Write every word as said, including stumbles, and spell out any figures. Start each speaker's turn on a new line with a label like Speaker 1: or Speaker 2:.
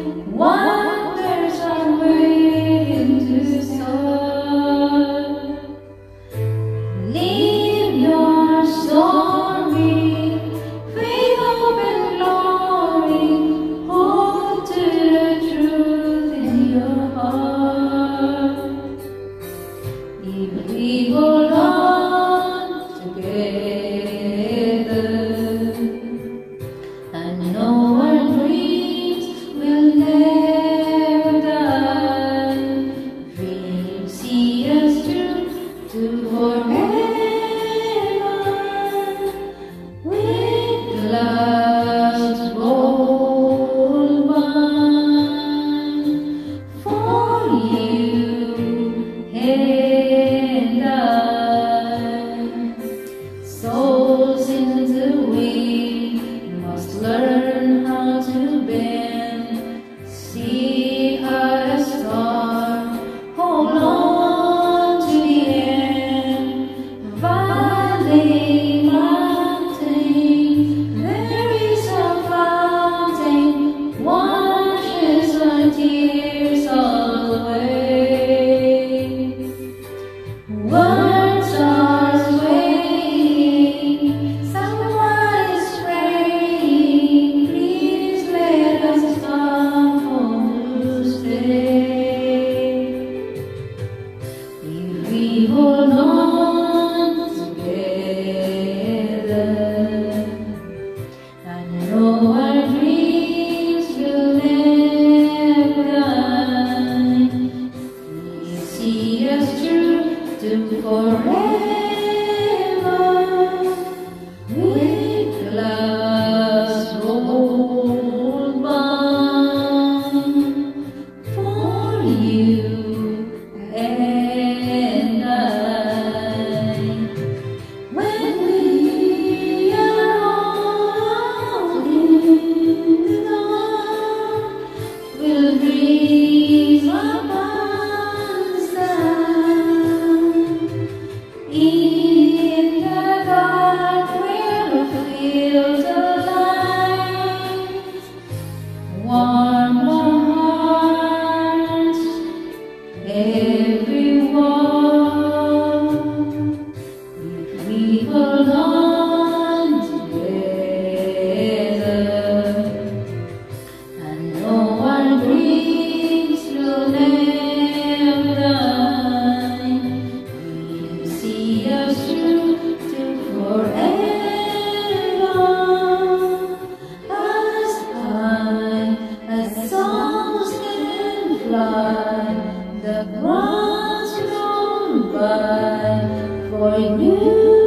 Speaker 1: wonders are waiting to start. Live your story, faith, hope, and glory. Hold to the truth in your heart. If we hold on together, I know our dreams will never die. Dreams see us through to forever. With clouds roll by, for you and I. Souls in the wind must learn how to bend. See how the star, hold on to the end. Valley, mountain, there is a fountain, washes our tears away. Words are swaying, someone is praying. Please let us stumble to stay. If we hold on together, I know our dreams will never die. Please see us through to forever. With clouds roll by, for you and I. When we are all in the dark, we'll dream about the sun. In the dark we'll feel the light, warm our hearts, everyone. If we hold on together, I know our dreams will never die. We'll see us through to forever. As high as songs can fly, the clouds roll by, for you